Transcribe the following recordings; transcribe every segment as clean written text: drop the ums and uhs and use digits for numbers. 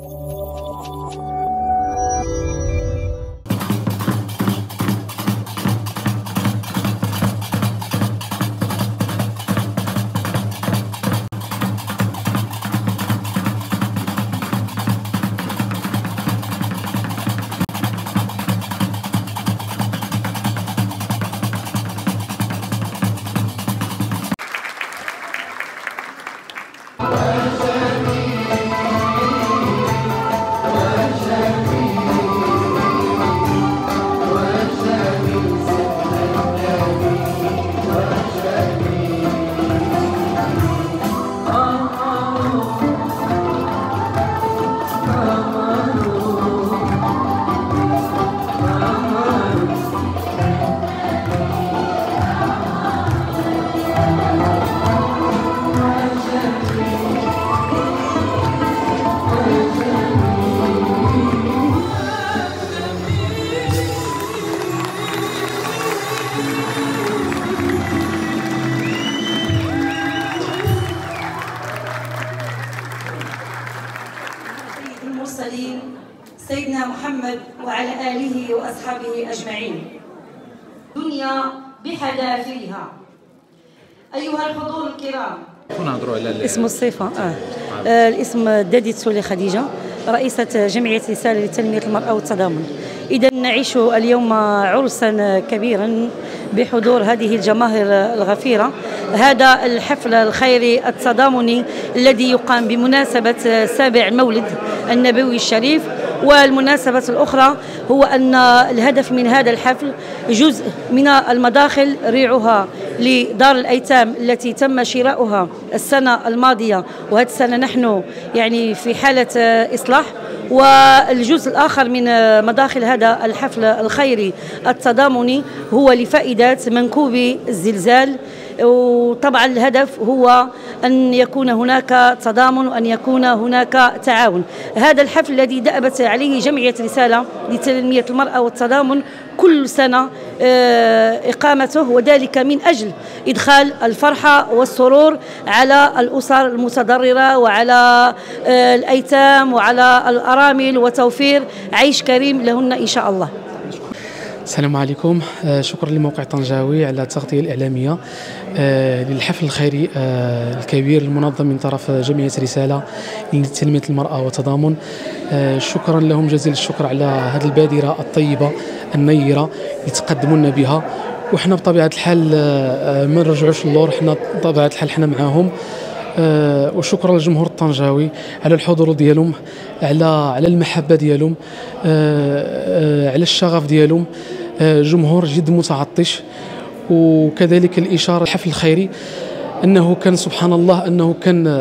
المرسلين سيدنا محمد وعلى آله وأصحابه أجمعين. دنيا بحذافيرها. أيها الحضور الكرام، اسم الصفة الاسم دادي تسولي خديجة، رئيسة جمعية رسالة لتنمية المرأة والتضامن. إذا نعيش اليوم عرسا كبيرا بحضور هذه الجماهير الغفيرة. هذا الحفل الخيري التضامني الذي يقام بمناسبة 7 مولد النبوي الشريف. والمناسبة الأخرى هو أن الهدف من هذا الحفل جزء من المداخل ريعها لدار الأيتام التي تم شراؤها السنة الماضية، وهذه السنة نحن يعني في حالة إصلاح. والجزء الآخر من مداخل هذا الحفل الخيري التضامني هو لفائدة منكوبي الزلزال. وطبعا الهدف هو أن يكون هناك تضامن وأن يكون هناك تعاون. هذا الحفل الذي دأبت عليه جمعية رسالة لتنمية المرأة والتضامن كل سنة إقامته، وذلك من أجل إدخال الفرحة والسرور على الأسر المتضررة وعلى الأيتام وعلى الأرامل وتوفير عيش كريم لهن إن شاء الله. السلام عليكم. شكرا لموقع طنجاوي على التغطية الإعلامية للحفل الخيري الكبير المنظم من طرف جمعية رسالة لتنمية المرأة والتضامن. شكرا لهم جزيل الشكر على هذه البادرة الطيبة النيرة اللي تقدموا بها، وحنا بطبيعة الحال ما نرجعوش للور، حنا بطبيعة الحال حنا معاهم. وشكرا للجمهور الطنجاوي على الحضور ديالهم، على المحبة ديالهم، على الشغف ديالهم. جمهور جد متعطش. وكذلك الإشارة الحفل الخيري أنه كان سبحان الله أنه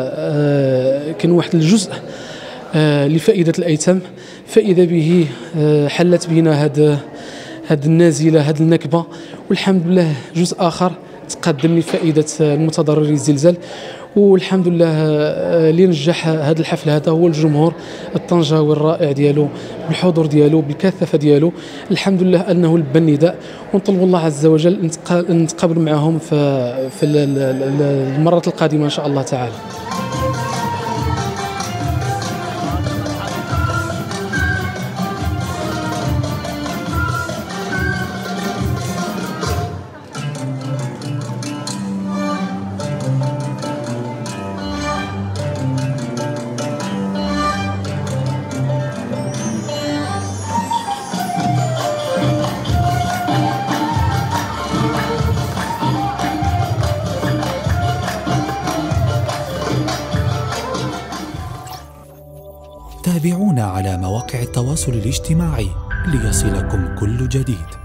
كان واحد الجزء لفائدة الأيتام، فإذا به حلت بنا هاد النازلة، هاد النكبة، والحمد لله جزء آخر تقدم لفائدة المتضررين الزلزال. والحمد لله اللي نجح هذا الحفل هذا هو الجمهور الطنجاوي الرائع ديالو، بالحضور ديالو، بالكثافه ديالو. الحمد لله انه لبى النداء، ونطلب الله عز وجل ان نتقابل معهم في المره القادمه ان شاء الله تعالى. تابعونا على مواقع التواصل الاجتماعي ليصلكم كل جديد.